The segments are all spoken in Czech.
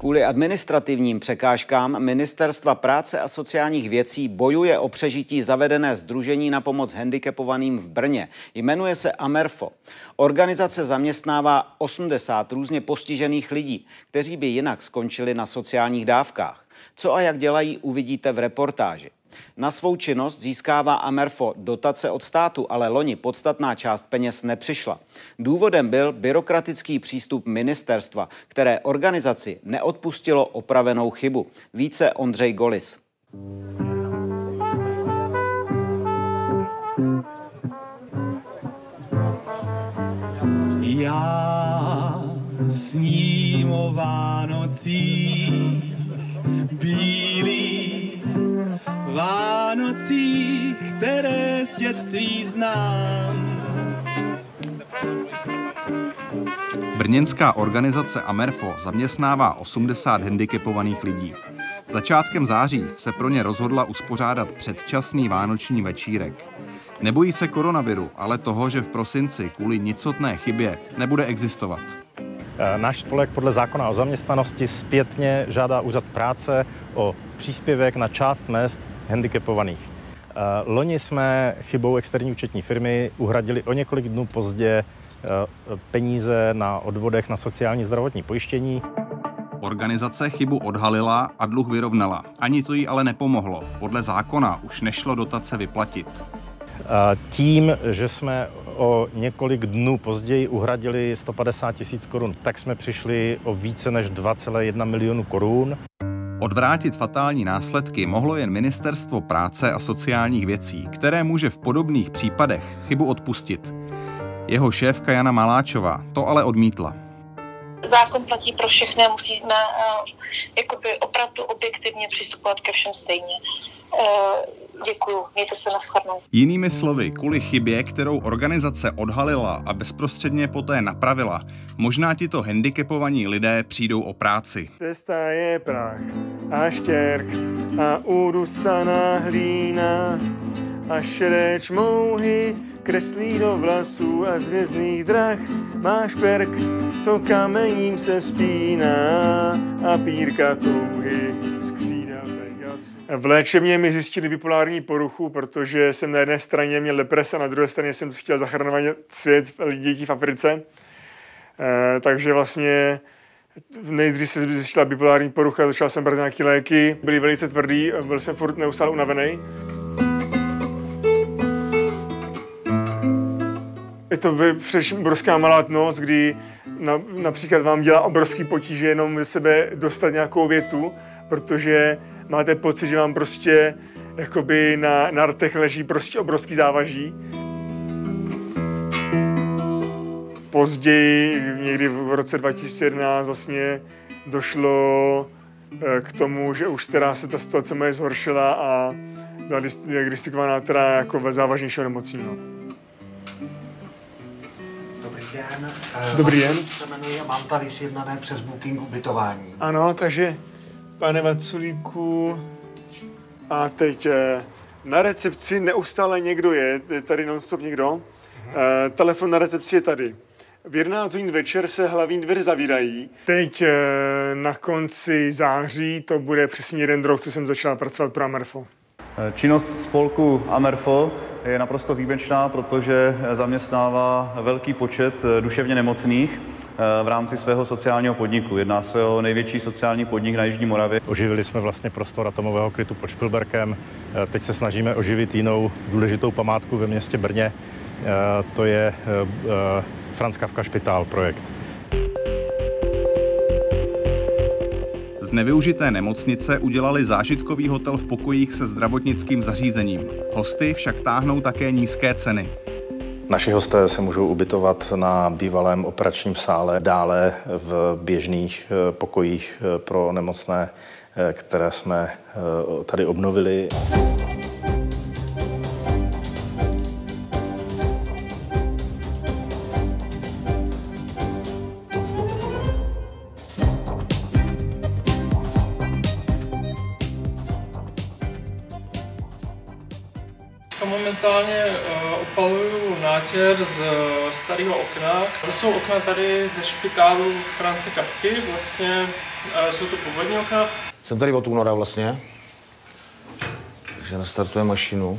Kvůli administrativním překážkám Ministerstva práce a sociálních věcí bojuje o přežití zavedené sdružení na pomoc handicapovaným v Brně. Jmenuje se Amerfo. Organizace zaměstnává 80 různě postižených lidí, kteří by jinak skončili na sociálních dávkách. Co a jak dělají, uvidíte v reportáži. Na svou činnost získává Amerfo dotace od státu, ale loni podstatná část peněz nepřišla. Důvodem byl byrokratický přístup ministerstva, které organizaci neodpustilo opravenou chybu. Více Ondřej Golis. Já sním o Vánocích bílých, Vánocích, které z dětství znám. Brněnská organizace Amerfo zaměstnává 80 handicapovaných lidí. Začátkem září se pro ně rozhodla uspořádat předčasný vánoční večírek. Nebojí se koronaviru, ale toho, že v prosinci kvůli nicotné chybě nebude existovat. Náš spolek podle zákona o zaměstnanosti zpětně žádá úřad práce o příspěvek na část mezd handicapovaných. Loni jsme chybou externí účetní firmy uhradili o několik dnů pozdě peníze na odvodech na sociální zdravotní pojištění. Organizace chybu odhalila a dluh vyrovnala. Ani to jí ale nepomohlo. Podle zákona už nešlo dotace vyplatit. Tím, že jsme o několik dnů později uhradili 150 000 korun, tak jsme přišli o více než 2,1 milionu korun. Odvrátit fatální následky mohlo jen Ministerstvo práce a sociálních věcí, které může v podobných případech chybu odpustit. Jeho šéfka Jana Maláčová to ale odmítla. Zákon platí pro všechny, musíme opravdu objektivně přistupovat ke všem stejně. Děkuju, mějte se, nashledanou. Jinými slovy, kvůli chybě, kterou organizace odhalila a bezprostředně poté napravila, možná tito handicapovaní lidé přijdou o práci. Cesta je prach a štěrk a udusaná hlína a šedé čmouhy kreslí do vlasů a z hvězdných drah máš perk, co kamením se spíná a pírka touhy skřídá Pegasu. V léčebně mi zjistili bipolární poruchu, protože jsem na jedné straně měl deprese a na druhé straně jsem chtěl zachraňovat svět dětí v Africe. Takže vlastně nejdřív se zjistila bipolární porucha, začal jsem brát nějaké léky, byly velice tvrdý, byl jsem furt neustále unavený. Je to především obrovská malá noc, kdy například vám dělá obrovský potíže jenom ze sebe dostat nějakou větu, protože máte pocit, že vám prostě jakoby na rtech leží prostě obrovský závaží. Později, někdy v roce 2011 vlastně došlo k tomu, že už teda se ta situace moje zhoršila a byla diagnostikovaná teda jako ve závažnějšího nemocního. Dobrý den. Se jmenuji a mám tady sjednané přes booking ubytování. Ano, takže pane Vaculíku, a teď na recepci neustále někdo je tady non-stop někdo. Telefon na recepci je tady. V 11 hodin večer se hlavní dveře zavírají. Teď na konci září to bude přesně 1 rok, co jsem začal pracovat pro Amerfo. Činnost spolku Amerfo je naprosto výjimečná, protože zaměstnává velký počet duševně nemocných v rámci svého sociálního podniku. Jedná se o největší sociální podnik na Jižní Moravě. Oživili jsme vlastně prostor atomového krytu pod Špilberkem. Teď se snažíme oživit jinou důležitou památku ve městě Brně. To je Franz Kafka špitál projekt. Z nevyužité nemocnice udělali zážitkový hotel v pokojích se zdravotnickým zařízením. Hosty však táhnou také nízké ceny. Naši hosté se můžou ubytovat na bývalém operačním sále, dále v běžných pokojích pro nemocné, které jsme tady obnovili. Teďka momentálně opaluju nátěr z starého okna. To jsou okna tady ze špitálu France Kafky, vlastně jsou to původní okna. Jsem tady od února vlastně, takže nastartuje mašinu.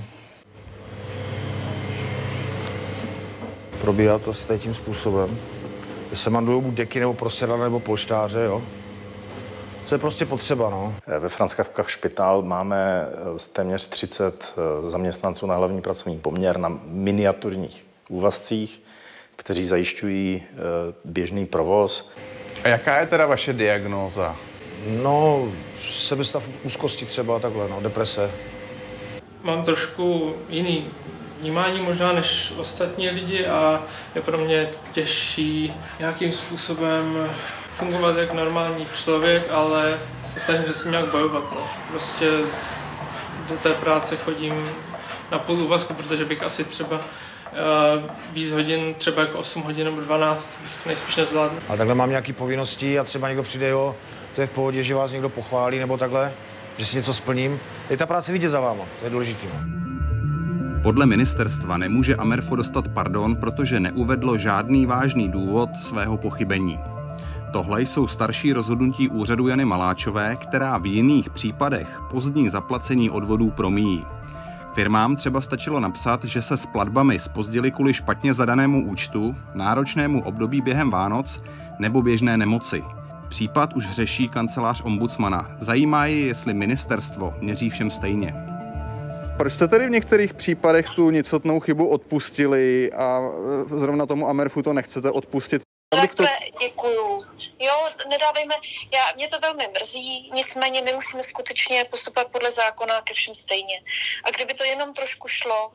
Probíhá to s tím způsobem, že se mandují buď deky, nebo prostěradla, nebo polštáře, jo. Co je prostě potřeba, no. Ve France Kafkách špitál máme téměř 30 zaměstnanců na hlavní pracovní poměr na miniaturních úvazcích, kteří zajišťují běžný provoz. A jaká je teda vaše diagnóza? No, sebestav úzkosti třeba, takhle, no, deprese. Mám trošku jiný vnímání možná než ostatní lidi a je pro mě těžší nějakým způsobem fungovat jako normální člověk, ale snažím se s tím nějak bojovat. No. Prostě do té práce chodím na půl úvazku, protože bych asi třeba víc hodin, třeba jako 8 hodin nebo 12 bych nejspíš nezvládl. A takhle mám nějaké povinnosti a třeba někdo přijde, jo, to je v pohodě, že vás někdo pochválí nebo takhle, že si něco splním. Je ta práce vidět za váma, to je důležité. Podle ministerstva nemůže Amerfo dostat pardon, protože neuvedlo žádný vážný důvod svého pochybení. Tohle jsou starší rozhodnutí úřadu Jany Maláčové, která v jiných případech pozdní zaplacení odvodů promíjí. Firmám třeba stačilo napsat, že se s platbami zpozdili kvůli špatně zadanému účtu, náročnému období během Vánoc nebo běžné nemoci. Případ už řeší kancelář ombudsmana. Zajímá ji, jestli ministerstvo měří všem stejně. Proč jste tedy v některých případech tu nicotnou chybu odpustili a zrovna tomu Amerfu to nechcete odpustit? Děkuju. Jo, nedávejme, mě to velmi mrzí, nicméně my musíme skutečně postupovat podle zákona ke všem stejně. A kdyby to jenom trošku šlo,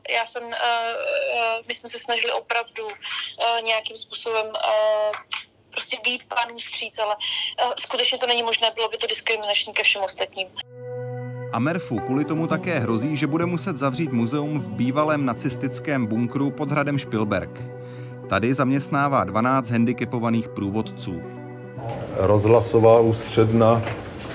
my jsme se snažili opravdu nějakým způsobem prostě vyjít pánům vstříc, ale skutečně to není možné, bylo by to diskriminační ke všem ostatním. Amerfu kvůli tomu také hrozí, že bude muset zavřít muzeum v bývalém nacistickém bunkru pod hradem Špilberk. Tady zaměstnává 12 handicapovaných průvodců. Rozhlasová ústředna.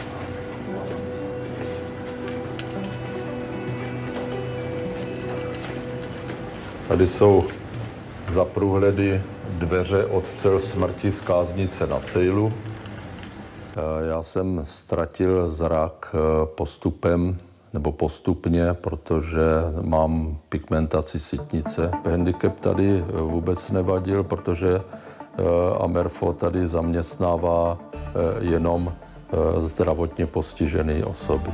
Tady jsou za průhledy dveře od cel smrti z káznice na Cejlu. Já jsem ztratil zrak postupně, protože mám pigmentaci sítnice. Handicap tady vůbec nevadil, protože Amerfo tady zaměstnává jenom zdravotně postižené osoby.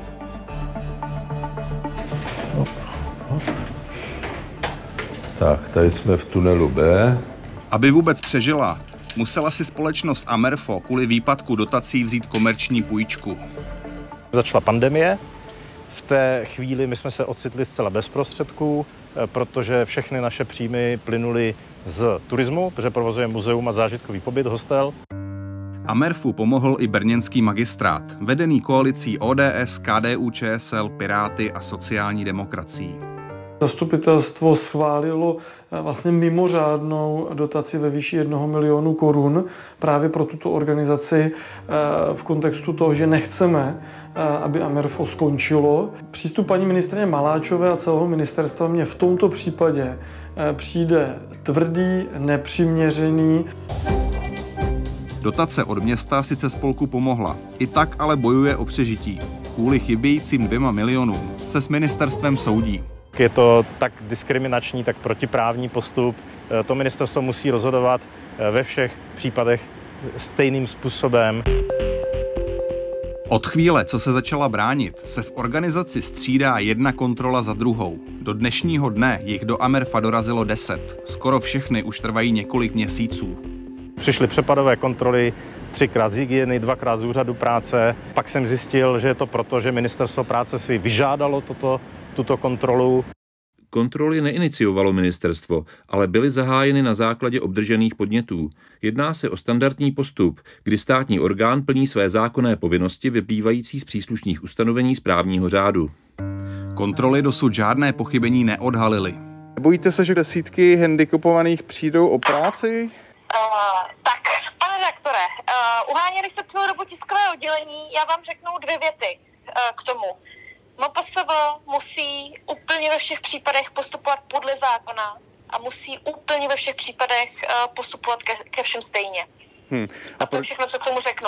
Tak, tady jsme v tunelu B. Aby vůbec přežila, musela si společnost Amerfo kvůli výpadku dotací vzít komerční půjčku. Začala pandemie. V té chvíli my jsme se ocitli zcela bez prostředků, protože všechny naše příjmy plynuly z turismu, protože provozujeme muzeum a zážitkový pobyt, hostel. Amerfu pomohl i brněnský magistrát, vedený koalicí ODS, KDU-ČSL, Piráty a sociální demokracií. Zastupitelstvo schválilo vlastně mimořádnou dotaci ve výši 1 milionu korun právě pro tuto organizaci v kontextu toho, že nechceme, aby Amerfo skončilo. Přístup paní ministryně Maláčové a celého ministerstva mě v tomto případě přijde tvrdý, nepřiměřený. Dotace od města sice spolku pomohla, i tak ale bojuje o přežití. Kvůli chybějícím 2 milionům se s ministerstvem soudí. Je to tak diskriminační, tak protiprávní postup. To ministerstvo musí rozhodovat ve všech případech stejným způsobem. Od chvíle, co se začala bránit, se v organizaci střídá jedna kontrola za druhou. Do dnešního dne jich do Amerfa dorazilo 10. Skoro všechny už trvají několik měsíců. Přišly přepadové kontroly 3krát z hygieny, 2krát z úřadu práce. Pak jsem zjistil, že je to proto, že ministerstvo práce si vyžádalo tuto kontrolu. Kontroly neiniciovalo ministerstvo, ale byly zahájeny na základě obdržených podnětů. Jedná se o standardní postup, kdy státní orgán plní své zákonné povinnosti vyplývající z příslušných ustanovení správního řádu. Kontroly dosud žádné pochybení neodhalily. Bojíte se, že desítky handicapovaných přijdou o práci? Tak, pane redaktore, uháněli jste celou dobu tiskové oddělení, já vám řeknu 2 věty k tomu. MPSV musí úplně ve všech případech postupovat podle zákona a musí úplně ve všech případech postupovat ke všem stejně. A to je všechno, co k tomu řeknu.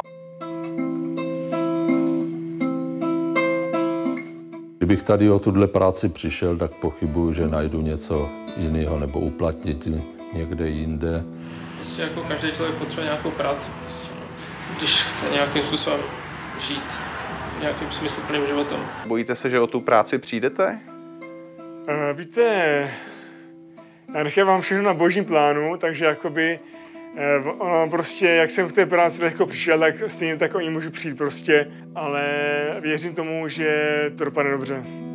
Kdybych tady o tuhle práci přišel, tak pochybuju, že najdu něco jiného nebo uplatnit někde jinde. Prostě jako každý člověk potřebuje nějakou práci, prostě, no. Když chce nějakým způsobem žít nějakým smysluplným životem. Bojíte se, že o tu práci přijdete? Víte, já nechávám všechno na božím plánu, takže jakoby ono prostě, jak jsem v té práci lehko přišel, tak stejně tak o ní můžu přijít prostě, ale věřím tomu, že to dopadne dobře.